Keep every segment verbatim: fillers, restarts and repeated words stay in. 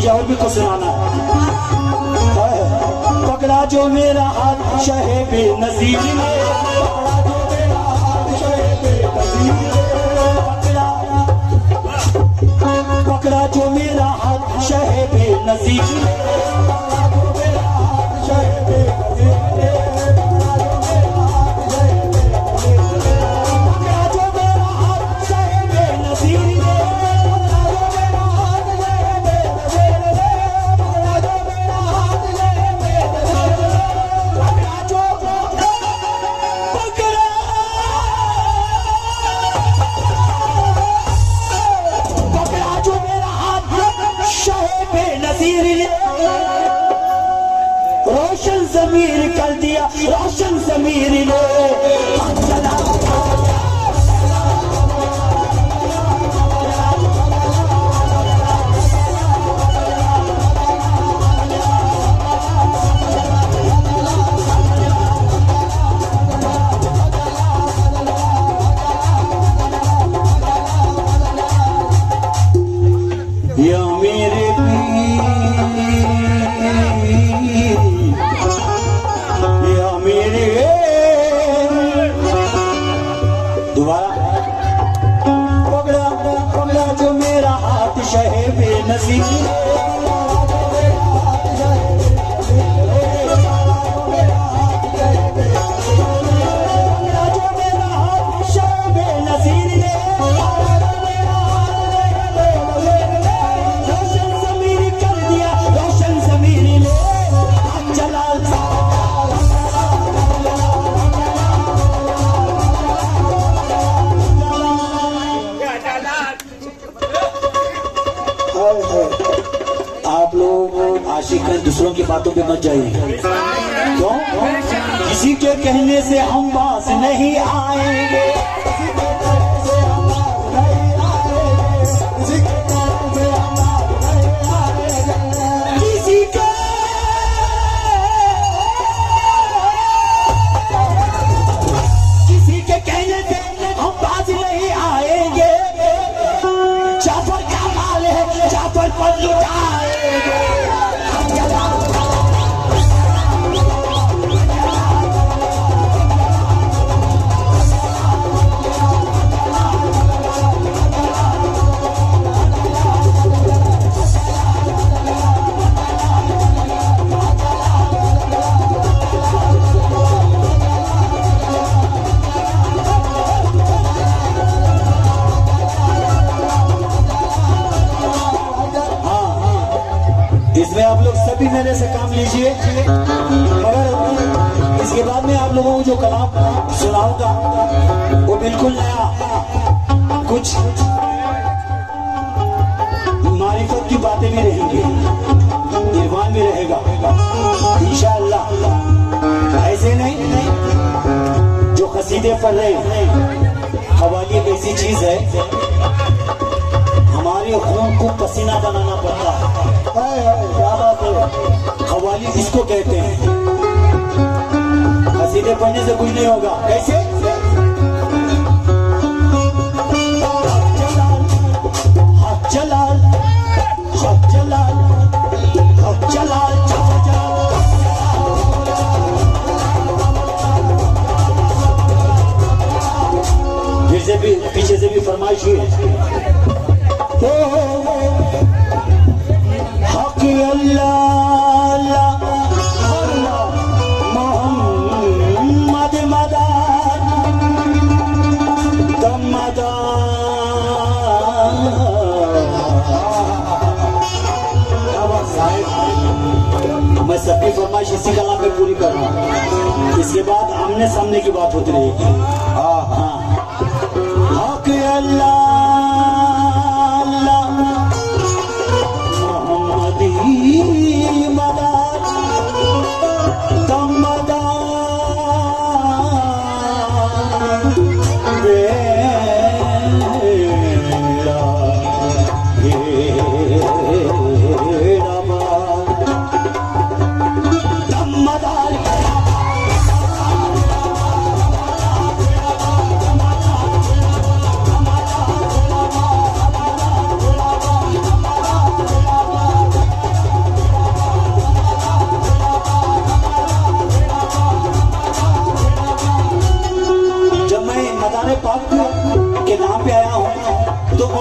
मुझे और भी कुछ सुनाना है। पकड़ा जो मेरा हाथ शहे बेनज़ीर ने, पकड़ा जो मेरा हाथ शहे बेनज़ीर ने, पकड़ा पकड़ा जो मेरा हाथ शहे बेनज़ीर ने, पकड़ा जो मेरा हाथ शहे बेनज़ीर ने, पकड़ा जो मेरा हाथ शहे बेनज़ीर ने, रोशन ज़मीर कर दिया, रोशन ज़मीर ने चला या मेरे पकड़ा पकड़ा जो मेरा हाथ शहे बेनज़ीर ने, पकड़ा जो मेरा हाथ शहे बेनज़ीर ने, रोशन ज़मीर कर दिया, रोशन ज़मीर ने चला आप लोग आशिक दूसरों की बातों पे मत जाइए। क्यों? किसी के कहने से हम पास नहीं आएंगे, किसी के किसी के कहने से हम पास नहीं आएंगे। जाफर का माल है, जाफर पर लुटाएंगे। इसमें आप लोग सभी मेरे से काम लीजिए, मगर इसके बाद में आप लोगों को जो कलाम सुनाऊंगा वो बिल्कुल नया, कुछ मारिफत की बातें भी रहेंगी, इरफान भी रहेगा इंशाअल्लाह। ऐसे नहीं जो कसीदे पढ़ रहे, कव्वाली एक ऐसी चीज है हमारे खून को पसीना बनाना पड़ता है। क्या बात है, कव्वाली इसको कहते हैं। कसीदे पढ़ने से कुछ नहीं होगा। कैसे? हक जलाल, हक जलाल, हक जलाल, फिर से भी पीछे से भी फरमाइश हुई है। हक अल्लाह मोहम्मद मदान दमदान। मैं सबकी फरमाइश इसी कलाम में पूरी कर रहा हूँ। इसके बाद आमने सामने की बात होती रहेगी। हाँ हाँ, हक अल्लाह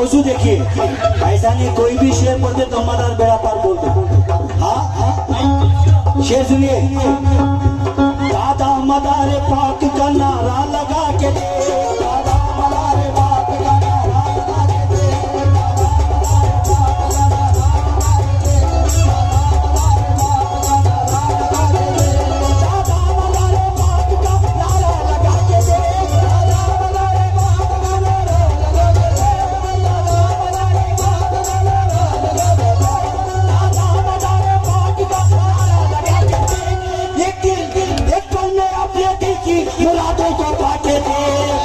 मौजूद देखिए, ऐसा नहीं कोई भी शेर बोलते तो मदार बेड़ा पार बोलते। हाँ शेर सुनिए, दादा मदारे पाक का नारा लगा के दादा मदारे पाक का नारा लगा के मुरादों को बांटे थे।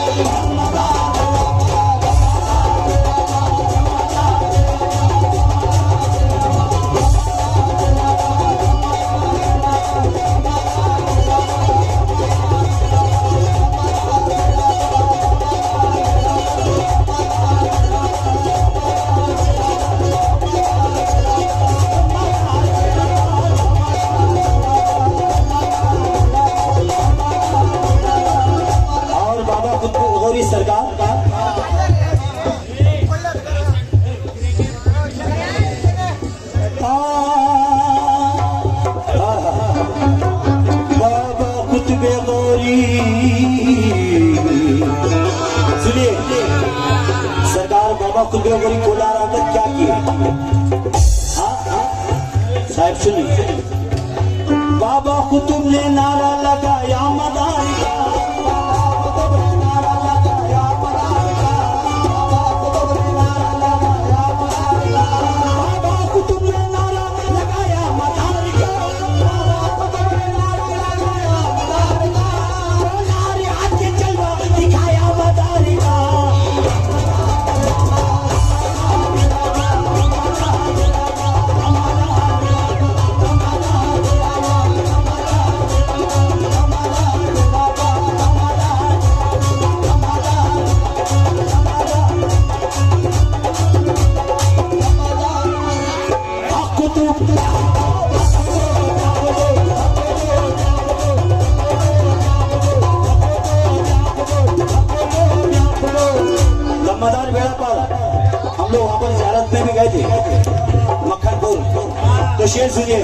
सरकार बाबा कुतुबे गौरी, सुनिए सरकार बाबा कुतुबे गौरी कोलार आकर क्या किए। साहब सुनिए, बाबा कुतुब ने नारा लगाया मदारी का, मदार बेड़ा पार हम लोग वहां पर ज़ियारत में भी गए थे मक्खनपुर। तो शेर सुनिए,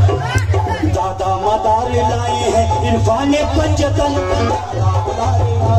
दादा मदार लाए हैं इरफान पंचतन,